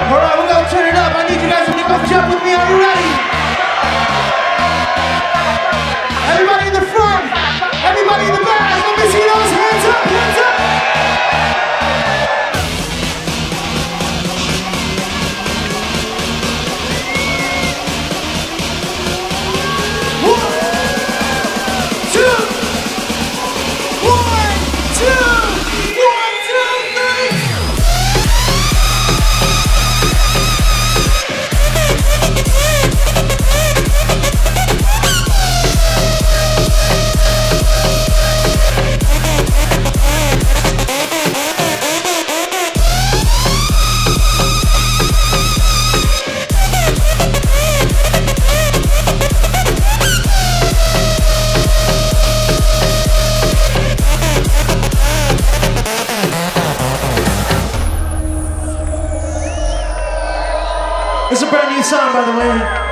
Alright, we're gonna turn it up. I need you guys to both jump with me. Are you ready? Everybody in the front, everybody in the back, let me see those hands up, hands up! It's a brand new song, by the way.